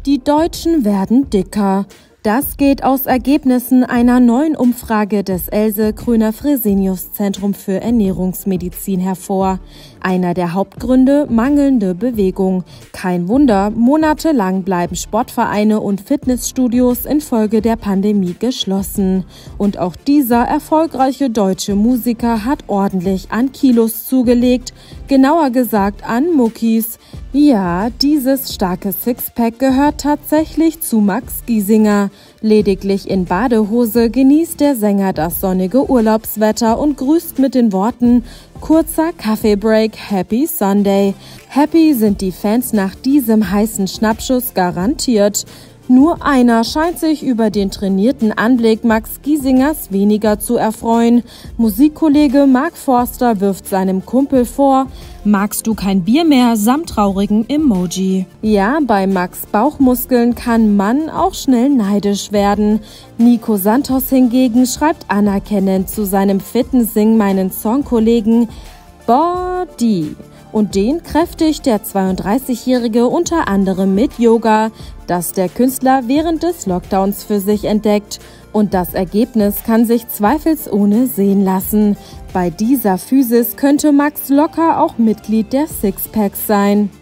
Die Deutschen werden dicker. Das geht aus Ergebnissen einer neuen Umfrage des Else-Kröner-Fresenius-Zentrum für Ernährungsmedizin hervor. Einer der Hauptgründe: mangelnde Bewegung. Kein Wunder, monatelang bleiben Sportvereine und Fitnessstudios infolge der Pandemie geschlossen. Und auch dieser erfolgreiche deutsche Musiker hat ordentlich an Kilos zugelegt, genauer gesagt an Muckis. Ja, dieses starke Sixpack gehört tatsächlich zu Max Giesinger. Lediglich in Badehose genießt der Sänger das sonnige Urlaubswetter und grüßt mit den Worten: kurzer Kaffeebreak, Happy Sunday. Happy sind die Fans nach diesem heißen Schnappschuss garantiert. Nur einer scheint sich über den trainierten Anblick Max Giesingers weniger zu erfreuen. Musikkollege Mark Forster wirft seinem Kumpel vor: magst du kein Bier mehr, samt traurigen Emoji. Ja, bei Max Bauchmuskeln kann man auch schnell neidisch werden. Nico Santos hingegen schreibt anerkennend zu seinem fitten Sing meinen Songkollegen: Body. Und den kräftigt der 32-Jährige unter anderem mit Yoga, das der Künstler während des Lockdowns für sich entdeckt. Und das Ergebnis kann sich zweifelsohne sehen lassen. Bei dieser Physis könnte Max locker auch Mitglied der Sixpacks sein.